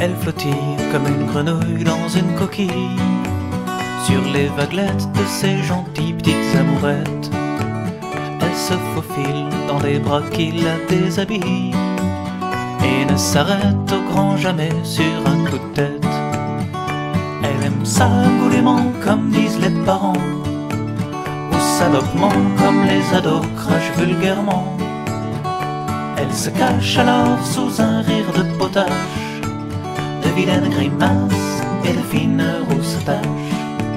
Elle flottille comme une grenouille dans une coquille sur les vaguelettes de ces gentilles petites amourettes. Elle se faufile dans les bras qui la déshabillent et ne s'arrête au grand jamais sur un coup de tête. Elle aime ça goulûment comme disent les parents, ou salopement comme les ados crachent vulgairement. Elle se cache alors sous un rire de potache, de vilaines grimaces et de fines rousses taches.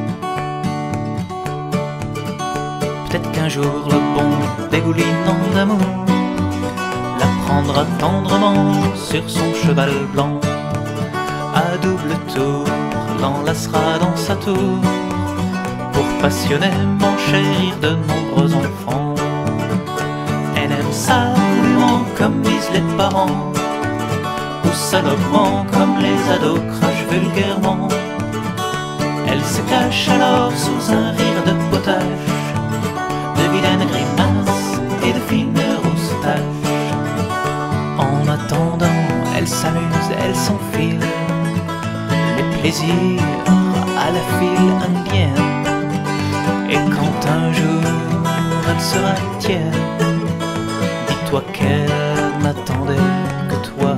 Peut-être qu'un jour le bon dégoulinant d'amour la prendra tendrement sur son cheval blanc, à double tour l'enlacera dans sa tour pour passionnément chérir de nombreux enfants. Elle aime ça goulûment comme disent les parents, ou salopement comme les ados crachent vulgairement. Elle se cache alors sous un rire de potache, de vilaines grimaces et de fines rousses taches. En attendant, elle s'amuse, elle s'enfile les plaisirs à la file indienne. Et quand un jour elle sera tienne, dis-toi qu'elle n'attendait que toi.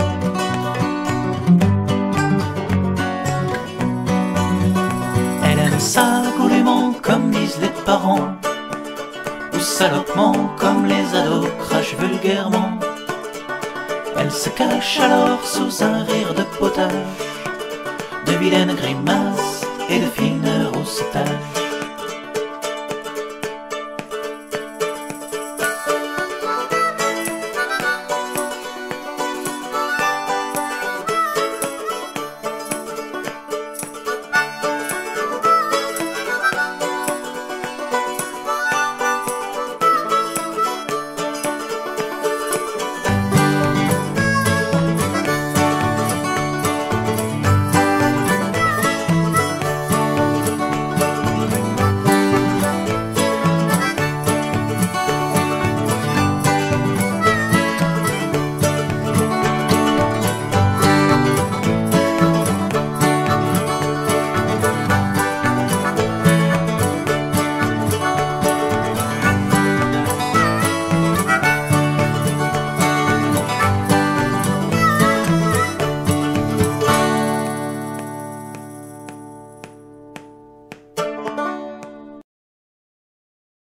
Elle aime ça goulûment comme disent les parents, ou salopement comme les ados crachent vulgairement. Elle se cache alors sous un rire de potache, de vilaines grimaces et de fines rousses taches.